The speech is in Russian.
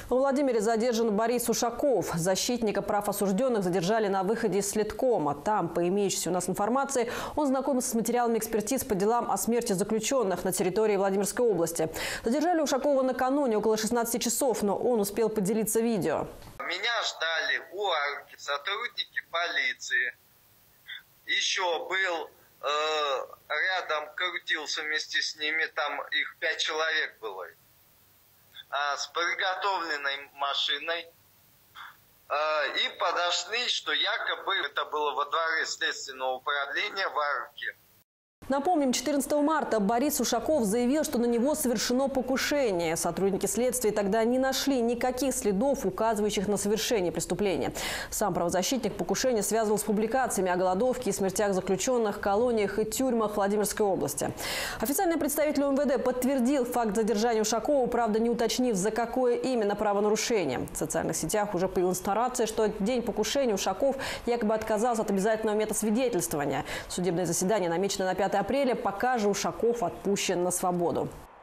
В Владимире задержан Борис Ушаков. Защитника прав осужденных задержали на выходе из следкома. Там, по имеющейся у нас информации, он знакомился с материалами экспертиз по делам о смерти заключенных на территории Владимирской области. Задержали Ушакова накануне около 16 часов, но он успел поделиться видео. Меня ждали у арки сотрудники полиции. Еще был рядом, крутился вместе с ними, там их 5 человек было. С приготовленной машиной и подошли, что якобы это было во дворе следственного управления в арке. Напомним, 14 марта Борис Ушаков заявил, что на него совершено покушение. Сотрудники следствия тогда не нашли никаких следов, указывающих на совершение преступления. Сам правозащитник покушение связывал с публикациями о голодовке и смертях заключенных, колониях и тюрьмах Владимирской области. Официальный представитель МВД подтвердил факт задержания Ушакова, правда не уточнив, за какое именно правонарушение. В социальных сетях уже появилась информация, что в день покушения Ушаков якобы отказался от обязательного метасвидетельствования. Судебное заседание намечено на 5 апреля, пока же Ушаков отпущен на свободу.